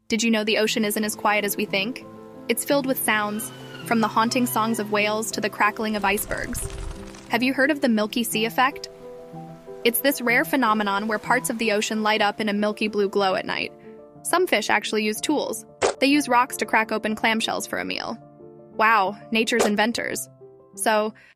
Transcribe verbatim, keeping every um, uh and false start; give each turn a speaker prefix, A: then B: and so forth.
A: Did you know the ocean isn't as quiet as we think? It's filled with sounds, from the haunting songs of whales to the crackling of icebergs. Have you heard of the Milky Sea effect? It's this rare phenomenon where parts of the ocean light up in a milky blue glow at night. Some fish actually use tools. They use rocks to crack open clamshells for a meal. Wow, nature's inventors. So,